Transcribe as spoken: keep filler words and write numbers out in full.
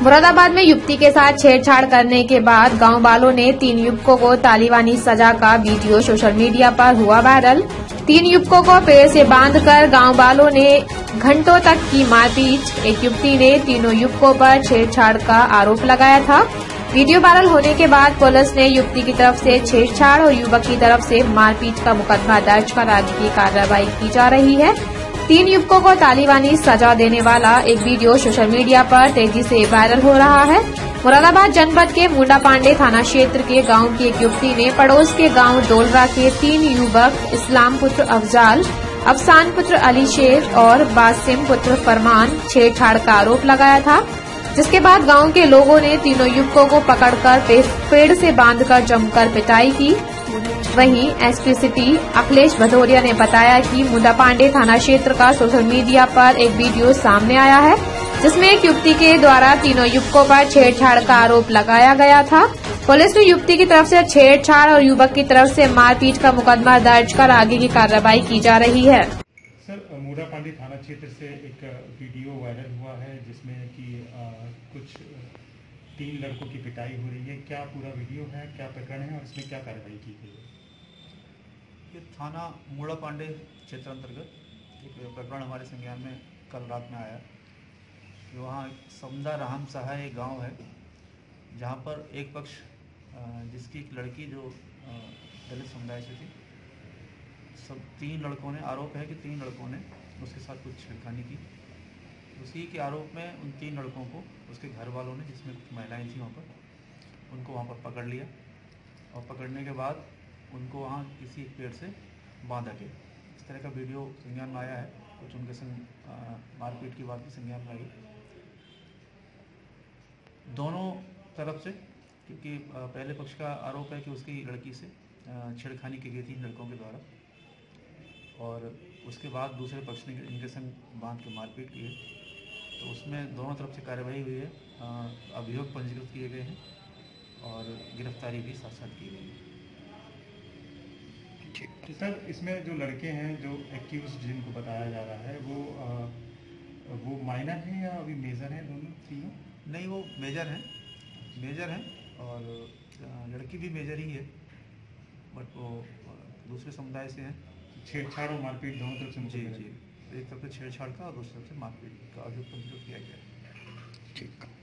मुरादाबाद में युवती के साथ छेड़छाड़ करने के बाद गांव वालों ने तीन युवकों को तालिबानी सजा का वीडियो सोशल मीडिया पर हुआ वायरल। तीन युवकों को पेड़ से बांधकर गांव वालों ने घंटों तक की मारपीट। एक युवती ने तीनों युवकों पर छेड़छाड़ का आरोप लगाया था। वीडियो वायरल होने के बाद पुलिस ने युवती की तरफ से छेड़छाड़ और युवक की तरफ से मारपीट का मुकदमा दर्ज कर आगे की कार्रवाई की जा रही है। तीन युवकों को तालिबानी सजा देने वाला एक वीडियो सोशल मीडिया पर तेजी से वायरल हो रहा है। मुरादाबाद जनपद के मुंडा पांडे थाना क्षेत्र के गांव की एक युवती ने पड़ोस के गांव डोलरा के तीन युवक इस्लाम पुत्र अफजाल, अफसान पुत्र अली शेर और बासिम पुत्र फरमान छेड़छाड़ का आरोप लगाया था, जिसके बाद गांव के लोगों ने तीनों युवकों को पकड़कर पेड़ से बांधकर जमकर पिटाई की। वहीं एसपी सिटी अखिलेश भदौरिया ने बताया कि मुंडा पांडे थाना क्षेत्र का सोशल मीडिया पर एक वीडियो सामने आया है, जिसमें एक युवती के द्वारा तीनों युवकों पर छेड़छाड़ का आरोप लगाया गया था। पुलिस ने युवती की तरफ से छेड़छाड़ और युवक की तरफ से मारपीट का मुकदमा दर्ज कर आगे की कार्रवाई की जा रही है। सर, मुंडा पांडे थाना क्षेत्र से एक वीडियो वायरल हुआ है जिसमें कि कुछ तीन लड़कों की पिटाई हो रही है। क्या पूरा वीडियो है, क्या प्रकरण है और इसमें क्या कार्रवाई की गई है? ये थाना मुंडा पांडे क्षेत्र अंतर्गत एक प्रकरण हमारे संज्ञान में कल रात में आया कि वहाँ समदा राम सहाय एक गांव है, जहाँ पर एक पक्ष जिसकी एक लड़की जो दलित समुदाय से थी, सब तीन लड़कों ने, आरोप है कि तीन लड़कों ने उसके साथ कुछ छेड़खानी की। उसी के आरोप में उन तीन लड़कों को उसके घर वालों ने, जिसमें कुछ महिलाएं थी वहाँ पर, उनको वहाँ पर पकड़ लिया और पकड़ने के बाद उनको वहाँ किसी पेड़ से बांधा गया। इस तरह का वीडियो संज्ञान में आया है। कुछ उनके संग मारपीट की बात भी संज्ञान में आई दोनों तरफ से, क्योंकि पहले पक्ष का आरोप है कि उसकी लड़की से छेड़खानी की गई तीन लड़कों के द्वारा, और उसके बाद दूसरे पक्ष ने इनके संग बांध के मारपीट की है। तो उसमें दोनों तरफ से कार्रवाई हुई है, अभियोग पंजीकृत किए गए हैं और गिरफ्तारी भी साथ साथ की गई है। तो सर, इसमें जो लड़के हैं, जो एक्यूज जिनको बताया जा रहा है, वो आ, वो माइनर हैं या अभी मेजर हैं? दोनों तीनों? नहीं, वो मेजर हैं, मेजर हैं और लड़की भी मेजर ही है, बट वो दूसरे समुदाय से हैं। छेड़छाड़ और मारपीट दोनों तरफ से? जी जी, एक तरफ से छेड़छाड़ का और दूसरी तरफ से मारपीट का अभियोग पंजीकृत किया गया है। ठीक।